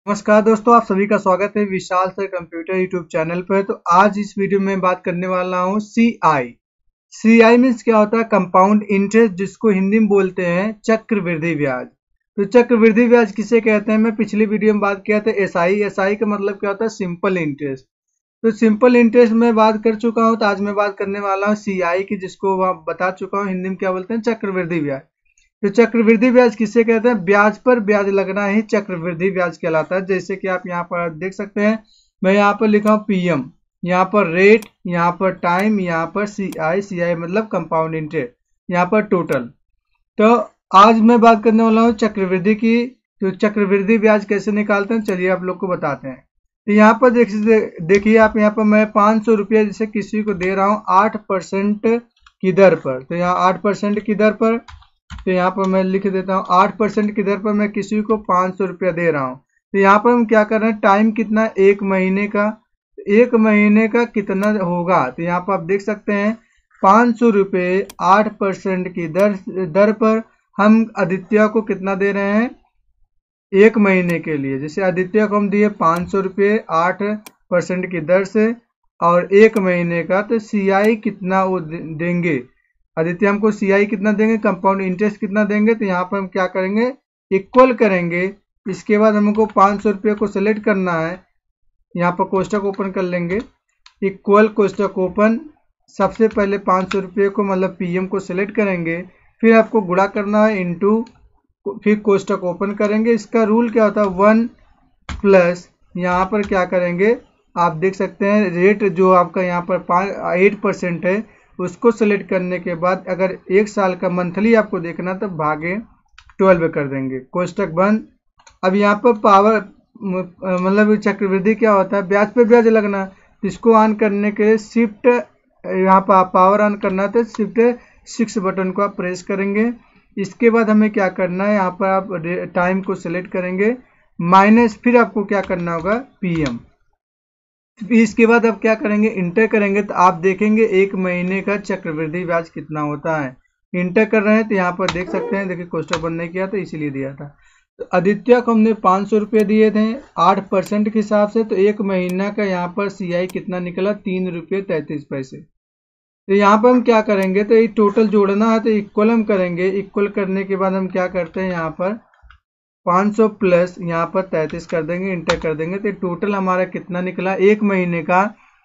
नमस्कार दोस्तों, आप सभी का स्वागत है Vishal sir computer YouTube channel पर। तो आज इस वीडियो में बात करने वाला हूँ सीआई। सीआई मीन्स क्या होता है? कंपाउंड इंटरेस्ट, जिसको हिंदी में बोलते हैं चक्रवृद्धि ब्याज। तो चक्रवृद्धि ब्याज किसे कहते हैं? मैं पिछली वीडियो में बात किया था एसआई। एसआई का मतलब क्या होता है? Simple interest. तो सिंपल इंटरेस्ट में बात कर चुका हूँ, तो आज मैं बात करने वाला हूँ सीआई की, जिसको बता चुका हूँ हिंदी में क्या बोलते हैं, चक्रवृद्धि ब्याज। तो चक्रवृद्धि ब्याज किसे कहते हैं? ब्याज पर ब्याज लगना ही चक्रवृद्धि ब्याज कहलाता है। जैसे कि आप यहाँ पर देख सकते हैं, मैं यहाँ पर लिखा हूँ पीएम, यहाँ पर रेट, यहाँ पर टाइम, यहाँ पर सीआई। सीआई मतलब कंपाउंड इंटरेस्ट, यहाँ पर टोटल। तो आज मैं बात करने वाला हूँ चक्रवृद्धि की। तो चक्रवृद्धि ब्याज कैसे निकालते हैं, चलिए आप लोग को बताते हैं। तो यहाँ पर देखिए आप, यहाँ पर मैं 500 रुपया जैसे किसी को दे रहा हूँ 8% की दर पर। तो यहाँ 8% की दर पर, तो यहाँ पर मैं लिख देता हूँ 8% की दर पर मैं किसी को 500 रुपया दे रहा हूँ। तो यहाँ पर हम क्या कर रहे हैं, टाइम कितना, 1 महीने का। 1 महीने का कितना होगा? तो यहाँ पर आप देख सकते हैं 500 रुपये 8% की दर पर हम आदित्य को कितना दे रहे हैं? 1 महीने के लिए। जैसे आदित्य को हम दिए 500 रुपये 8% की दर से और 1 महीने का, तो सीआई कितना वो देंगे? आदित्य हमको सीआई कितना देंगे, कंपाउंड इंटरेस्ट कितना देंगे? तो यहाँ पर हम क्या करेंगे, इक्वल करेंगे। इसके बाद हमको 500 रुपये को सेलेक्ट करना है। यहाँ पर कोष्टक ओपन कर लेंगे, इक्वल कोष्टक ओपन। सबसे पहले 500 रुपये को मतलब पीएम को सेलेक्ट करेंगे, फिर आपको गुणा करना है इंटू, फिर कोष्टक ओपन करेंगे। इसका रूल क्या होता है, 1 प्लस यहाँ पर क्या करेंगे, आप देख सकते हैं रेट जो आपका यहाँ पर 8% है, उसको सेलेक्ट करने के बाद अगर 1 साल का मंथली आपको देखना तो भागे 12 कर देंगे, कोष्टक बंद। अब यहाँ पर पावर मतलब चक्रवृद्धि क्या होता है, ब्याज पे ब्याज लगना। तो इसको ऑन करने के लिए शिफ्ट, यहाँ पर पावर ऑन करना है तो शिफ्ट 6 बटन को आप प्रेस करेंगे। इसके बाद हमें क्या करना है, यहाँ पर आप टाइम को सिलेक्ट करेंगे माइनस, फिर आपको क्या करना होगा, पीएम। इसके बाद आप क्या करेंगे, इंटर करेंगे, तो आप देखेंगे 1 महीने का चक्रवृद्धि ब्याज कितना होता है। इंटर कर रहे हैं तो यहाँ पर देख सकते हैं, देखिए कोष्टक बंद नहीं किया तो इसीलिए दिया था। तो आदित्य को हमने 500 रुपये दिए थे 8% के हिसाब से, तो 1 महीना का यहाँ पर सीआई कितना निकला, 3 रुपये 33 पैसे। तो यहाँ पर हम क्या करेंगे, तो ये टोटल जोड़ना है तो इक्वल हम करेंगे। इक्वल करने के बाद हम क्या करते हैं, यहाँ पर 500 प्लस यहाँ पर 33 कर देंगे, इंटर कर देंगे, तो टोटल हमारा कितना निकला, 1 महीने का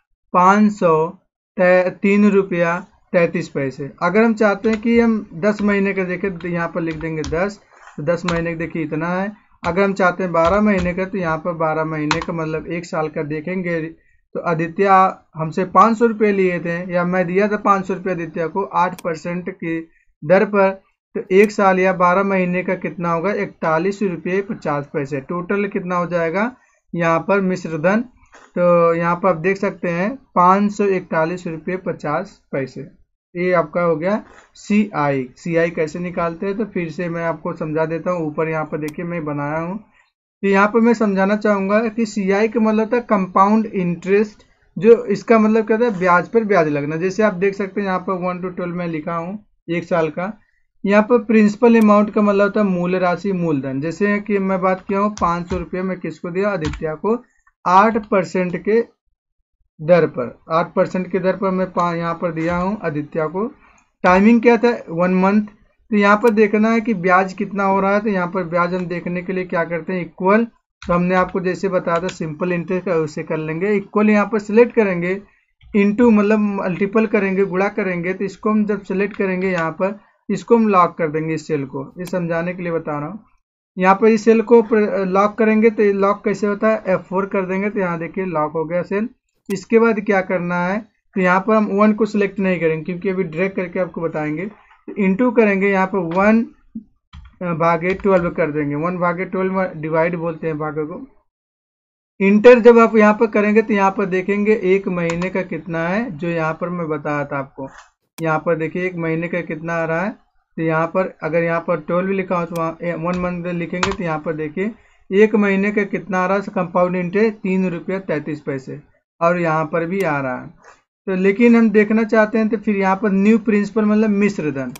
503 रुपया 33 पैसे। अगर हम चाहते हैं कि हम 10 महीने का देखें तो यहाँ पर लिख देंगे 10, तो 10 महीने का देखिए इतना है। अगर हम चाहते हैं 12 महीने का, तो यहाँ पर 12 महीने का मतलब 1 साल का देखेंगे। तो आदित्य हमसे 500 रुपये लिए थे, या मैं दिया था 500 रुपये आदित्य को 8% की दर पर। तो 1 साल या 12 महीने का कितना होगा, 41 रुपये 50 पैसे। टोटल कितना हो जाएगा यहाँ पर मिश्रधन, तो यहाँ पर आप देख सकते हैं 541 रुपये 50 पैसे। ये आपका हो गया सीआई। सीआई कैसे निकालते हैं तो फिर से मैं आपको समझा देता हूँ। ऊपर यहाँ पर देखिए मैं बनाया हूँ, तो यहाँ पर मैं समझाना चाहूँगा कि सीआई का मतलब था कंपाउंड इंटरेस्ट, जो इसका मतलब क्या था, ब्याज पर ब्याज लगना। जैसे आप देख सकते हैं यहाँ पर 1 to 12 में लिखा हूँ 1 साल का। यहाँ पर प्रिंसिपल अमाउंट का मतलब होता है मूल राशि, मूलधन। जैसे कि मैं बात किया हूँ 500 रुपये में किसको दिया, आदित्य को 8% के दर पर। 8% की दर पर मैं यहाँ पर दिया हूँ आदित्य को। टाइमिंग क्या था, 1 मंथ। तो यहाँ पर देखना है कि ब्याज कितना हो रहा है। तो यहाँ पर ब्याज हम देखने के लिए क्या करते हैं, इक्वल। तो हमने आपको जैसे बताया था सिंपल इंटरेस्ट का, उसे कर लेंगे। इक्वल यहाँ पर सिलेक्ट करेंगे, इनटू मतलब मल्टीपल करेंगे, गुणा करेंगे। तो इसको हम जब सिलेक्ट करेंगे यहाँ पर, इसको हम लॉक कर देंगे इस सेल को। ये समझाने के लिए बता रहा हूँ। यहाँ पर इस सेल को लॉक करेंगे तो लॉक कैसे होता है, F4 कर देंगे, तो यहाँ देखिए लॉक हो गया सेल। इसके बाद क्या करना है, तो यहाँ पर हम 1 को सिलेक्ट नहीं करेंगे क्योंकि अभी ड्रैग करके आपको बताएंगे। तो इंटू करेंगे, यहाँ पर 1/12 कर देंगे। 1/12 में डिवाइड बोलते हैं भागे को। इंटर जब आप यहाँ पर करेंगे तो यहाँ पर देखेंगे 1 महीने का कितना है, जो यहाँ पर मैं बताया था आपको। यहाँ पर देखिए 1 महीने का कितना आ रहा है। तो यहाँ पर अगर यहाँ पर 12 लिखा हो तो वहाँ 1 मंथ लिखेंगे, तो यहाँ पर देखिए 1 महीने का कितना आ रहा है, कंपाउंड इंटरेस्ट 3 रुपया 33 पैसे, और यहाँ पर भी आ रहा है। तो लेकिन हम देखना चाहते हैं तो फिर यहाँ पर न्यू प्रिंसिपल मतलब मिश्रधन।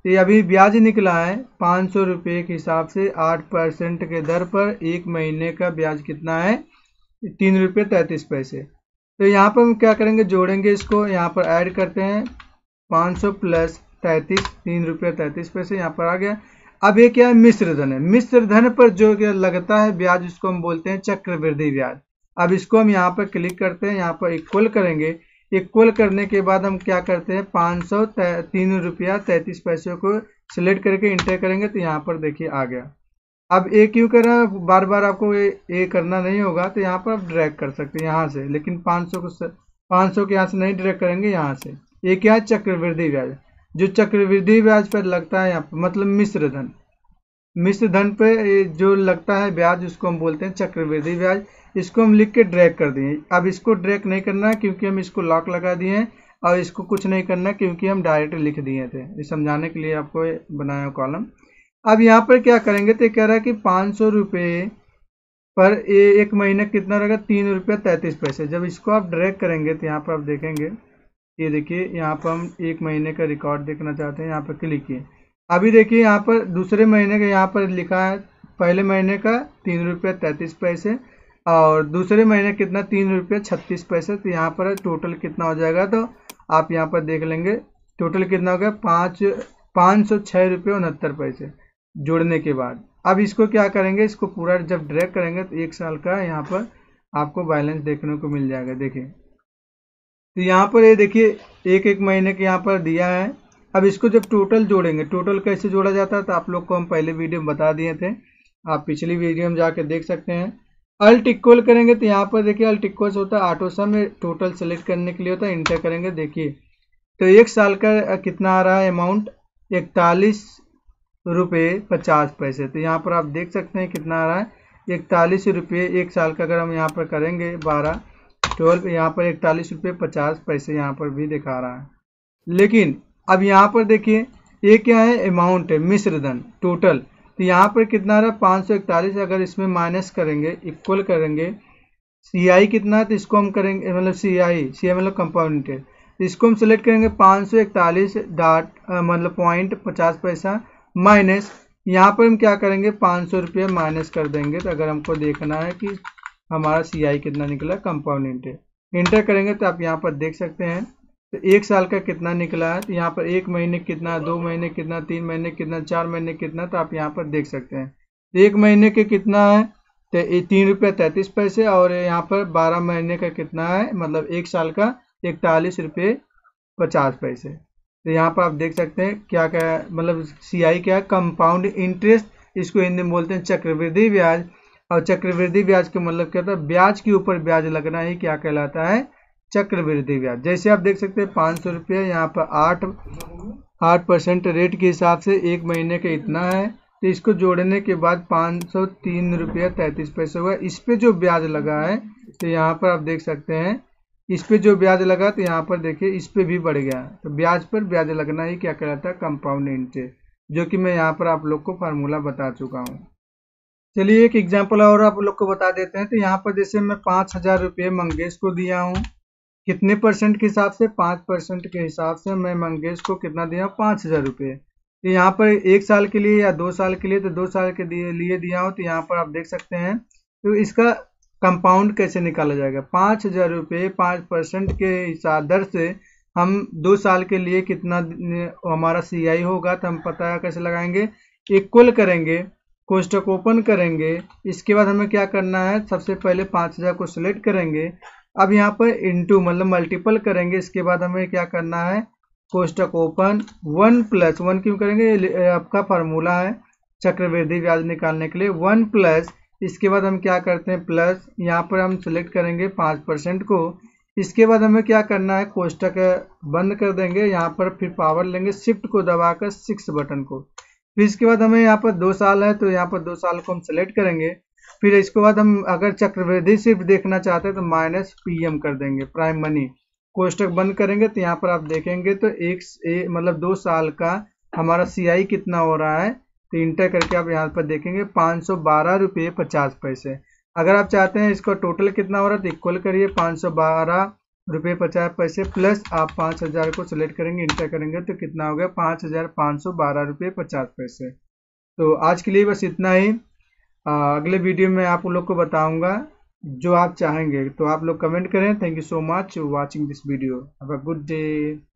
तो ये अभी ब्याज निकला है 500 रुपये के हिसाब से 8% के दर पर 1 महीने का ब्याज कितना है 3 रुपये 33 पैसे। तो यहाँ पर हम क्या करेंगे, जोड़ेंगे इसको, यहाँ पर ऐड करते हैं 500 प्लस 33, 3 रुपये 33 पैसे यहाँ पर आ गया। अब ये क्या है, मिश्र धन है। मिश्र धन पर जो लगता है ब्याज उसको हम बोलते हैं चक्रवृद्धि ब्याज। अब इसको हम यहाँ पर क्लिक करते हैं, यहाँ पर इक्वल करेंगे। इक्वल करने के बाद हम क्या करते हैं 503 रुपया 33 पैसे को सिलेक्ट करके इंटर करेंगे तो यहाँ पर देखिए आ गया। अब ये क्यों कर रहा है, बार बार आपको ये करना नहीं होगा, तो यहाँ पर आप ड्रैग कर सकते हैं यहाँ से, लेकिन 500 के यहाँ से नहीं ड्रैग करेंगे, यहाँ से। ये क्या है, चक्रवृद्धि ब्याज। जो चक्रवृद्धि ब्याज पर लगता है यहाँ पर, मतलब मिश्र धन, मिश्र धन पे जो लगता है ब्याज उसको हम बोलते हैं चक्रवृद्धि ब्याज। इसको हम लिख के ड्रैग कर दिए। अब इसको ड्रैग नहीं करना है क्योंकि हम इसको लॉक लगा दिए हैं, और इसको कुछ नहीं करना क्योंकि हम डायरेक्ट लिख दिए थे। ये समझाने के लिए आपको बनाया कॉलम। अब यहाँ पर क्या करेंगे, तो कह रहा है कि 500 रुपये पर एक महीने कितना रहेगा 3 रुपया 33 पैसे। जब इसको आप ड्रैग करेंगे तो यहाँ पर आप देखेंगे, ये देखिए यहाँ पर हम 1 महीने का रिकॉर्ड देखना चाहते हैं, यहाँ पर क्लिक किए। अभी देखिए यहाँ पर दूसरे महीने का यहाँ पर लिखा है, पहले महीने का 3 रुपया 33 पैसे और दूसरे महीने कितना 3 रुपया 36 पैसे। तो यहाँ पर टोटल कितना हो जाएगा, तो आप यहाँ पर देख लेंगे टोटल कितना हो गया 506 रुपये 69 पैसे जोड़ने के बाद। अब इसको क्या करेंगे, इसको पूरा जब ड्रैग करेंगे तो 1 साल का यहाँ पर आपको बैलेंस देखने को मिल जाएगा। देखिए तो यहाँ पर ये देखिए एक महीने के यहाँ पर दिया है। अब इसको जब टोटल जोड़ेंगे, टोटल कैसे जोड़ा जाता है तो आप लोग को हम पहले वीडियो में बता दिए थे, आप पिछली वीडियो में जाके देख सकते हैं। अल्ट इक्वल करेंगे तो यहाँ पर देखिए अल्ट इक्वल होता है ऑटो सम में, टोटल सेलेक्ट करने के लिए होता है, इंटर करेंगे। देखिए तो 1 साल का कितना आ रहा है अमाउंट 41 रुपये 50 पैसे। तो यहाँ पर आप देख सकते हैं कितना आ रहा है 41 रुपये 1 साल का। अगर हम यहाँ पर करेंगे 12 यहाँ पर 41 रुपये 50 पैसे यहाँ पर भी दिखा रहा है। लेकिन अब यहाँ पर देखिए ये क्या है, अमाउंट है मिश्र धन टोटल। तो यहाँ पर कितना रहा 541। अगर इसमें माइनस करेंगे, इक्वल करेंगे, CI कितना है तो इसको हम करेंगे, मतलब CI मतलब कंपाउंड इंटरेस्ट, तो इसको हम सिलेक्ट करेंगे 541 डॉट मतलब .50 माइनस, यहाँ पर हम क्या करेंगे 500 रुपये माइनस कर देंगे। तो अगर हमको देखना है कि हमारा CI कितना निकला कंपाउंड इंटरेस्ट, इंटर करेंगे तो आप यहाँ पर देख सकते हैं तो 1 साल का कितना निकला है। तो यहाँ पर 1 महीने कितना, 2 महीने कितना, 3 महीने कितना, 4 महीने कितना, तो आप यहाँ पर देख सकते हैं। 1 महीने के कितना है तो 3 रुपया 33 पैसे और यहाँ पर 12 महीने का कितना है, मतलब 1 साल का 41 रुपये 50 पैसे। तो यहाँ पर आप देख सकते हैं क्या क्या है, मतलब CI क्या है, कंपाउंड इंटरेस्ट, इसको हिंदी में बोलते हैं चक्रवृद्धि ब्याज। और चक्रवृद्धि ब्याज का मतलब क्या होता है, ब्याज के ऊपर ब्याज लगना ही क्या कहलाता है, चक्रवृद्धि ब्याज। जैसे आप देख सकते हैं 500 रुपये यहाँ पर 8% रेट के हिसाब से 1 महीने का इतना है। तो इसको जोड़ने के बाद 503 रुपया 33 पैसे हुआ। इस पे जो ब्याज लगा है तो यहाँ पर आप देख सकते हैं, इस पे जो ब्याज लगा तो यहाँ पर देखिए इस पे भी बढ़ गया। तो ब्याज पर ब्याज लगना ही क्या कहलाता है, कंपाउंड इंटरेस्ट, जो कि मैं यहाँ पर आप लोग को फार्मूला बता चुका हूँ। चलिए एक एग्जाम्पल और आप लोग को बता देते हैं। तो यहाँ पर जैसे मैं 5000 रुपये मंगेश को दिया हूँ, कितने परसेंट के हिसाब से, 5% के हिसाब से मैं मंगेश को कितना दिया हूँ 5000 रुपये। तो यहाँ पर 1 साल के लिए या 2 साल के लिए, तो 2 साल के लिए दिया हूँ। तो यहाँ पर आप देख सकते हैं तो इसका कंपाउंड कैसे निकाला जाएगा, 5000 रुपये 5% के हिसाब दर से हम 2 साल के लिए कितना हमारा CI होगा। तो हम पता कैसे लगाएंगे, इक्वल करेंगे, कोष्टक ओपन करेंगे, इसके बाद हमें क्या करना है, सबसे पहले 5000 को सिलेक्ट करेंगे। अब यहाँ पर इंटू मतलब मल्टीपल करेंगे, इसके बाद हमें क्या करना है, कोष्टक ओपन 1 प्लस 1 क्यों करेंगे, आपका फार्मूला है चक्रवृद्धि ब्याज निकालने के लिए 1 प्लस, इसके बाद हम क्या करते हैं प्लस, यहाँ पर हम सिलेक्ट करेंगे 5% को। इसके बाद हमें क्या करना है, कोष्टक बंद कर देंगे, यहाँ पर फिर पावर लेंगे शिफ्ट को दबाकर 6 बटन को। फिर इसके बाद हमें यहाँ पर 2 साल है तो यहाँ पर 2 साल को हम सिलेक्ट करेंगे। फिर इसके बाद हम अगर चक्रवृद्धि सिर्फ देखना चाहते हैं तो -PM कर देंगे, प्राइम मनी, कोष्टक बंद करेंगे। तो यहाँ पर आप देखेंगे तो मतलब 2 साल का हमारा CI कितना हो रहा है, तो इंटर करके आप यहाँ पर देखेंगे 512 रुपये 50 पैसे। अगर आप चाहते हैं इसका टोटल कितना हो रहा है तो इक्वल करिए 512 रुपये 50 पैसे प्लस आप 5000 को सिलेक्ट करेंगे, इंटर करेंगे तो कितना हो गया 5512 रुपये 50 पैसे। तो आज के लिए बस इतना ही। अगले वीडियो में आप लोग को बताऊंगा जो आप चाहेंगे, तो आप लोग कमेंट करें। Thank you so much watching this video. Have a good day.